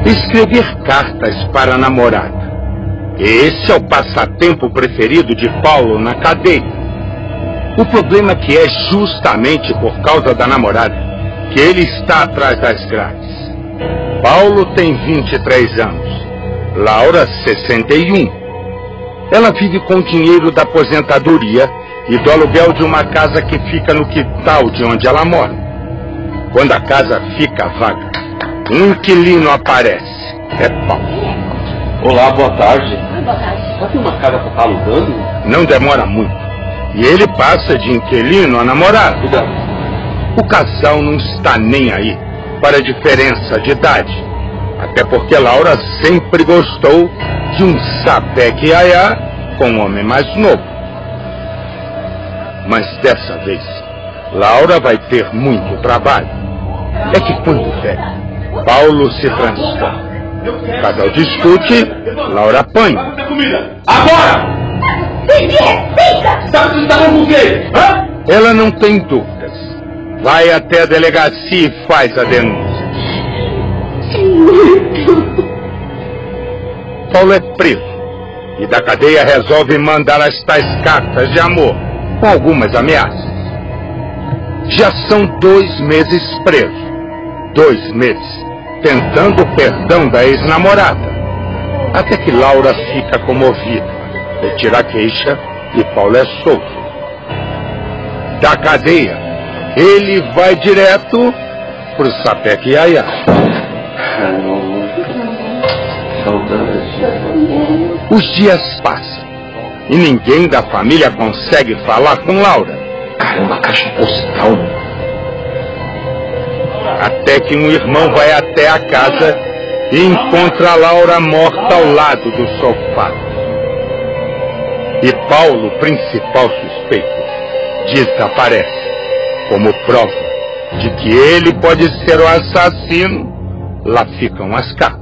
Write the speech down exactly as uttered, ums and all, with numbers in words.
Escrever cartas para a namorada. Esse é o passatempo preferido de Paulo na cadeia. O problema é que é justamente por causa da namorada que ele está atrás das grades. Paulo tem vinte e três anos, Laura sessenta e um. Ela vive com o dinheiro da aposentadoria e do aluguel de uma casa que fica no quintal de onde ela mora. Quando a casa fica vaga, um inquilino aparece. É Paulo. Olá, boa tarde. Ah, boa tarde. Só tem uma casa para estar alugando? Não demora muito. E ele passa de inquilino a namorado. Cuidado. O casal não está nem aí para a diferença de idade. Até porque Laura sempre gostou de um sapeque iaiá com um homem mais novo. Mas dessa vez, Laura vai ter muito trabalho. É que quando velho, Paulo se transforma. O casal discute, Laura apanha. Agora! Sabe que você está com o quê? Hã? Ela não tem dúvidas. Vai até a delegacia e faz a denúncia. Paulo é preso. E da cadeia resolve mandar as tais cartas de amor, com algumas ameaças. Já são dois meses preso. Dois meses tentando o perdão da ex-namorada. Até que Laura fica comovida, retira a queixa e Paulo é solto. Da cadeia, ele vai direto pro sapeque iaiá. Os dias passam e ninguém da família consegue falar com Laura. Caramba, caixa postal. Até que um irmão vai até a casa e encontra a Laura morta ao lado do sofá. E Paulo, principal suspeito, desaparece. Como prova de que ele pode ser o assassino, lá ficam as cartas.